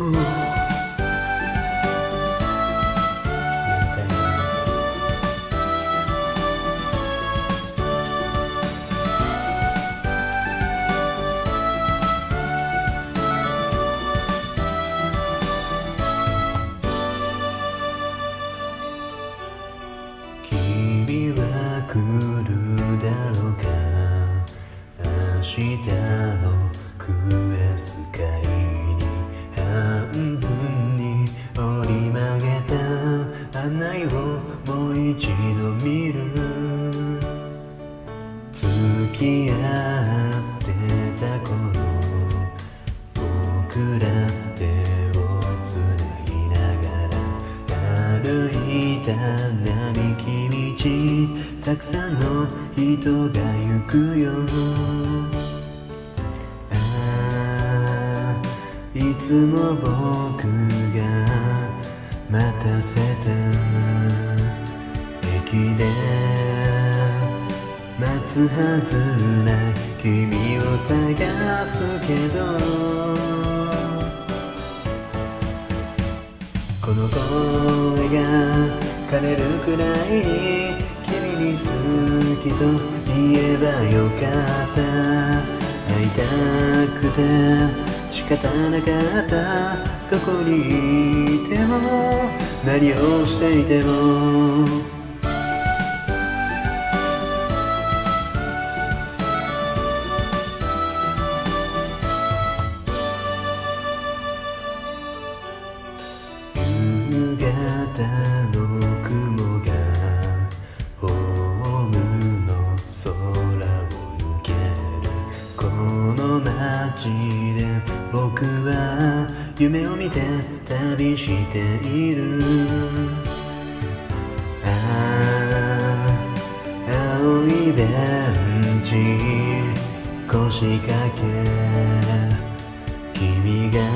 君は来るだろうか、明日のクラス会に半分に折り曲げた案内をもう一度見る。付き合ってた頃、僕ら手をつないながら歩いた並木道、たくさんの人が行くよ。ああ、いつも僕が待たせた駅で待つはずない君を探すけど、この声が枯れるくらいに君に好きと言えばよかった。会いたくて仕方なかった。どこにいても何をしていても夕方の雲がホームの空を抜けるこの街で、僕は夢を見て旅している。ああ、青いベンチ腰掛け、君が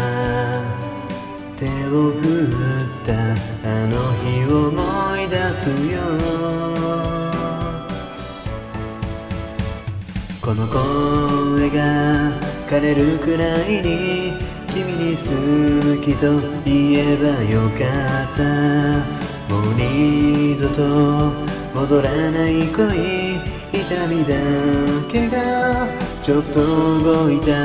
手を振ったあの日を思い出すよ。この声が枯れるくらいに君に好きと言えばよかった。もう二度と戻らない恋、痛みだけがちょっと動いた。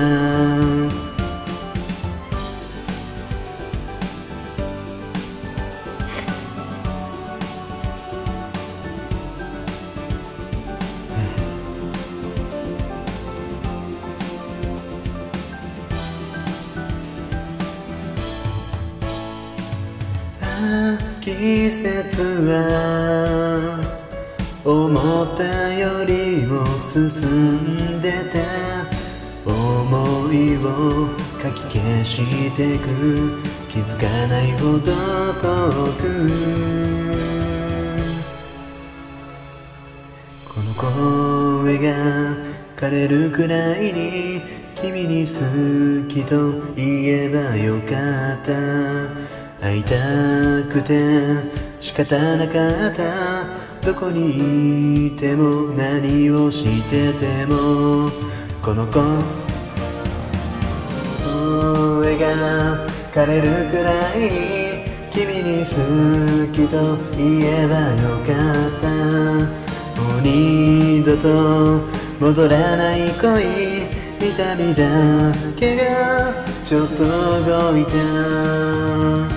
季節は思ったよりも進んでて、思いをかき消してく、気づかないほど遠く。この声が枯れるくらいに君に好きと言えばよかった。会いたくて仕方なかった。どこにいても何をしてても、この声が枯れるくらいに君に好きと言えばよかった。もう二度と戻らない恋、痛みだけがちょっと動いた。